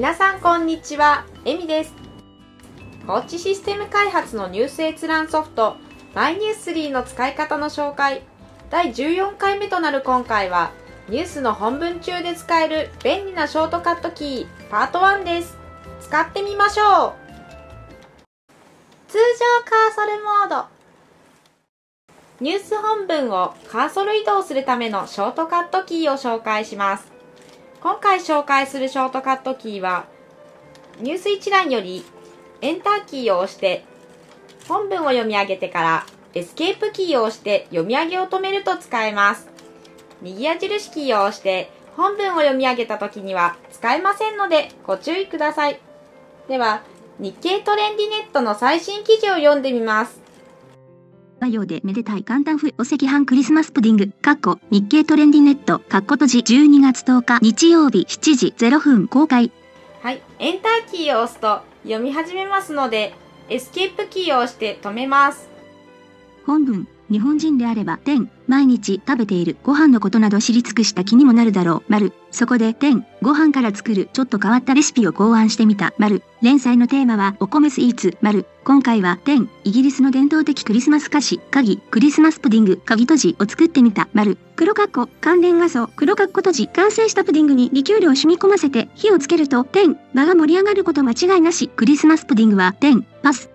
皆さんこんにちは、エミです。コーチシステム開発のニュース閲覧ソフト MyNews3 の使い方の紹介第14回目となる今回はニュースの本文中で使える便利なショートカットキーパート1です。使ってみましょう。通常カーソルモード。ニュース本文をカーソル移動するためのショートカットキーを紹介します。今回紹介するショートカットキーはニュース一覧よりエンターキーを押して本文を読み上げてからエスケープキーを押して読み上げを止めると使えます。右矢印キーを押して本文を読み上げたときには使えませんのでご注意ください。では日経トレンディネットの最新記事を読んでみます。 和洋でめでたい簡単お赤飯クリスマスプディング日経トレンディネット閉じ12月10日日曜日7時0分公開。 はい、エンターキーを押すと読み始めますのでエスケープキーを押して止めます。 本文、日本人であれば毎日食べているご飯のことなど知り尽くした気にもなるだろうそこでご飯から作るちょっと変わったレシピを考案してみた連載のテーマはお米スイーツ今回はイギリスの伝統的クリスマス菓子クリスマスプディングとじを作ってみた関連画像とじ完成したプディングにリキュールを染み込ませて火をつけると場が盛り上がること間違いなし。クリスマスプディングはパス。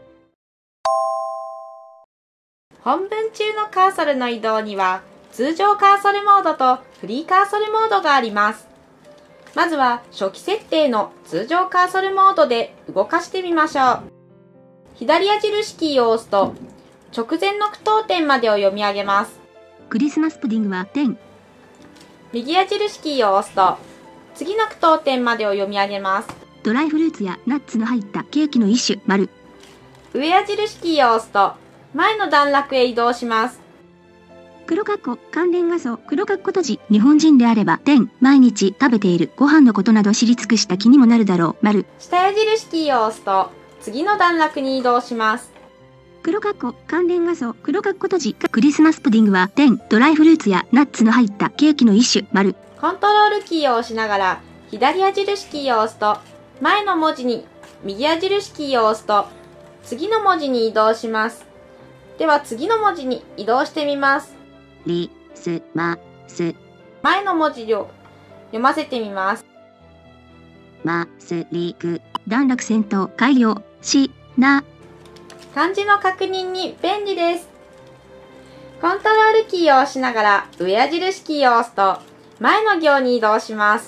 本文中のカーソルの移動には通常カーソルモードとフリーカーソルモードがあります。まずは初期設定の通常カーソルモードで動かしてみましょう。左矢印キーを押すと直前の句読点までを読み上げます。 クリスマスプディングは右矢印キーを押すと次の句読点までを読み上げます。 ドライフルーツやナッツの入ったケーキの一種上矢印キーを押すと前の段落へ移動します。 関連画像とじ日本人であれば毎日食べているご飯のことなど知り尽くした気にもなるだろう下矢印キーを押すと次の段落に移動します。 関連画像とじクリスマスプディングはドライフルーツやナッツの入ったケーキの一種コントロールキーを押しながら左矢印キーを押すと前の文字に右矢印キーを押すと次の文字に移動します。では次の文字に移動してみます。 リスマス前の文字を読ませてみます。 マスリク段落戦闘改良しな漢字の確認に便利です。コントロールキーを押しながら上矢印キーを押すと前の行に移動します。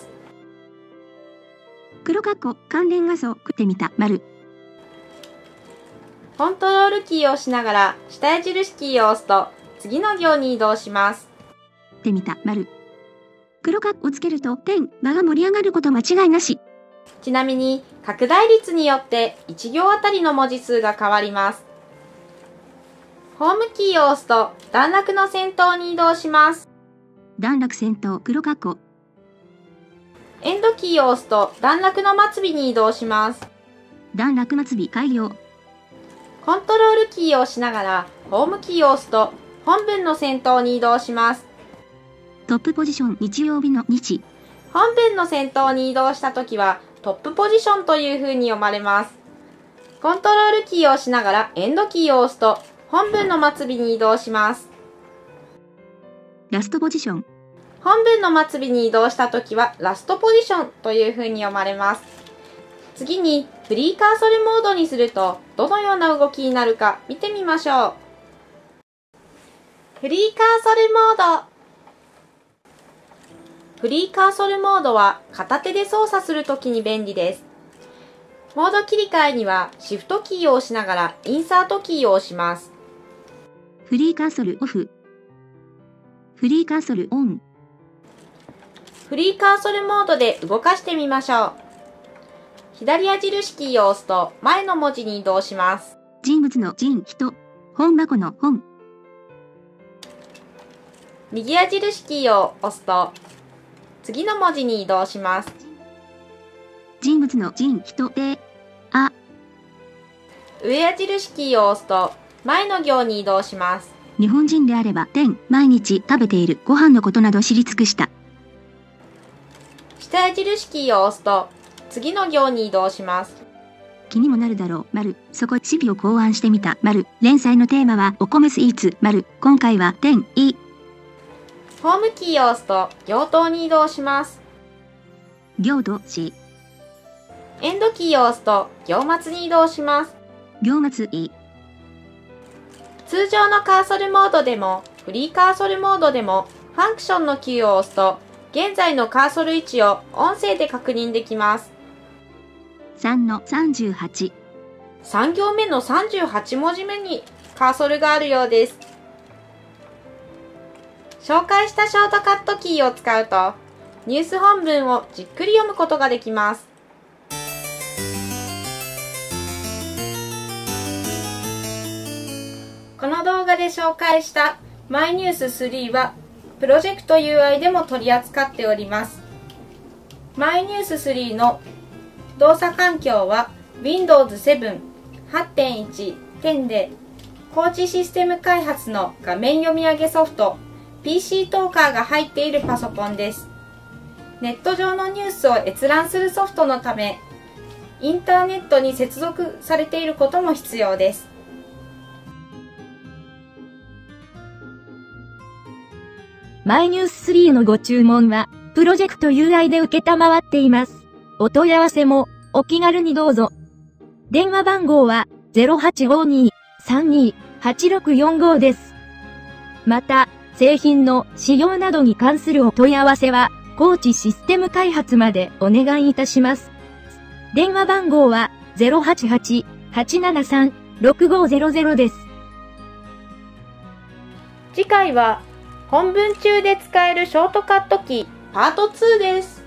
関連画像ってみたコントロールキーを押しながら下矢印キーを押すと次の行に移動します。 ってみたをつけると場が盛り上がること間違いなし。 ちなみに拡大率によって1行あたりの文字数が変わります。ホームキーを押すと段落の先頭に移動します。 段落先頭エンドキーを押すと段落の末尾に移動します。 段落末尾改良コントロールキーを押しながらホームキーを押すと本文の先頭に移動します。 トップポジション日曜日の日本文の先頭に移動したときはトップポジションという風に読まれます。コントロールキーを押しながらエンドキーを押すと本文の末尾に移動します。 ラストポジション本文の末尾に移動したときはラストポジションという風に読まれます。次にフリーカーソルモードにするとどのような動きになるか見てみましょう。フリーカーソルモード。フリーカーソルモードは片手で操作するときに便利です。モード切り替えにはシフトキーを押しながらインサートキーを押します。 フリーカーソルオフフリーカーソルオンフリーカーソルモードで動かしてみましょう。左矢印キーを押すと前の文字に移動します。 人物の人本箱の本右矢印キーを押すと次の文字に移動します。 人物の人で上矢印キーを押すと前の行に移動します。 日本人であれば毎日食べているご飯のことなど知り尽くした。 下矢印キーを押すと次の行に移動します。 気にもなるだろう、そこレシピを考案してみた、連載のテーマはお米スイーツ、今回は点、 ホームキーを押すと行頭に移動します。 行とし、 エンドキーを押すと行末に移動します。 行末通常のカーソルモードでもフリーカーソルモードでもファンクションのキーを押すと現在のカーソル位置を音声で確認できます。 3の38。 3行目の38文字目にカーソルがあるようです。紹介したショートカットキーを使うとニュース本文をじっくり読むことができます。この動画で紹介した MyNews3 はプロジェクト UI でも取り扱っております。MyNews3 の動作環境は Windows 7、8.1、10で高知システム開発の画面読み上げソフト PC トーカーが入っているパソコンです。ネット上のニュースを閲覧するソフトのため、インターネットに接続されていることも必要です。 MyNews3 のご注文は、プロジェクト UI で受けたまわっています。お問い合わせも、お気軽にどうぞ。電話番号は、0852-32-8645です。また、製品の使用などに関するお問い合わせは、高知システム開発までお願いいたします。電話番号は、088-873-6500です。 次回は、本文中で使えるショートカットキーパート2です。